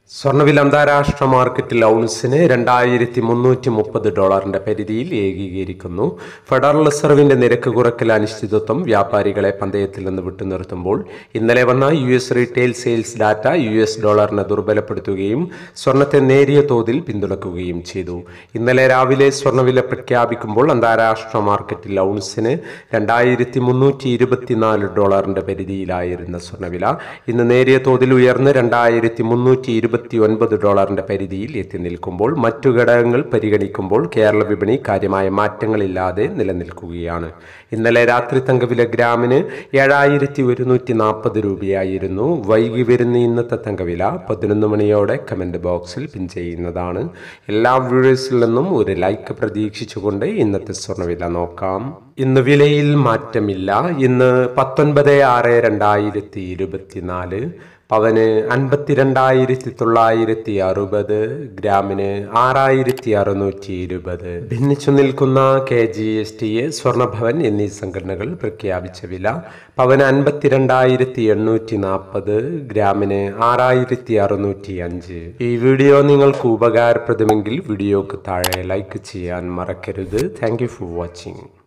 സ്വർണ്ണവില അന്താരാഷ്ട്ര മാർക്കറ്റിൽ ഔൺസിന് $2330 പരിധിയിൽ ഏകീകരിക്കുന്നു. ഫെഡറൽ റിസർവിന്റെ നിരക്ക് കുറയ്ക്കൽ അനിശ്ചിതത്വം വ്യാപാരികളെ പന്തയത്തിൽ നിന്ന് വിട്ടുനിർത്തുമ്പോൾ ഇന്നലെ വന്ന US retail sales data US ഡോളറിനെ ദുർബലപ്പെടുത്തുകയും സ്വർണ്ണത്തെ നേരിയ തോതിൽ പിന്തുണയ്ക്കുകയും ചെയ്തു. ഇന്നലെ രാവിലെ സ്വർണ്ണവില പ്രഖ്യാപിക്കുമ്പോൾ അന്താരാഷ്ട്ര മാർക്കറ്റിൽ ഔൺസിന് $2324 പരിധിയിലായിരുന്ന സ്വർണ്ണവില ഇന്ന് നേരിയ തോതിൽ ഉയർന്ന് $2329 പരിധിയിൽ എത്തി നിൽക്കുമ്പോൾ മറ്റു ഘടകങ്ങൾ പരിഗണിക്കുമ്പോൾ കേരള വിപണി കാര്യമായ മാറ്റങ്ങളില്ലാതെ നിലനിൽക്കുകയാണ്. ഇന്നലെ രാത്രി തങ്കവില ഗ്രാമിന് 7140 രൂപയായിരുന്നു. വൈകി വരുന്ന ഇന്നത്തെ തങ്കവില 11 മണിയോടെ കമന്റ് ബോക്സിൽ പിൻ ചെയ്യുന്നതാണ്. എല്ലാ വ്യൂവേഴ്സിൽ നിന്നും ഒരു ലൈക്ക് പ്രതീക്ഷിച്ചുകൊണ്ട് ഇന്നത്തെ സ്വർണ്ണവില നോക്കാം. ഇന്ന് വിലയിൽ മാറ്റമില്ല. ഇന്ന് 19/6/2024 പവന് 52,960, ഗ്രാമിന് 6,620. ഭിന്നിച്ചു നിൽക്കുന്ന KGSTA, സ്വർണ്ണഭവൻ എന്നീ സംഘടനകൾ പ്രഖ്യാപിച്ച വില പവന് 52,840, ഗ്രാമിന് 6,605. ഈ വീഡിയോ നിങ്ങൾക്ക് ഉപകാരപ്രദമെങ്കിൽ വീഡിയോക്ക് താഴെ ലൈക്ക് ചെയ്യാൻ മറക്കരുത്. Thank you for watching.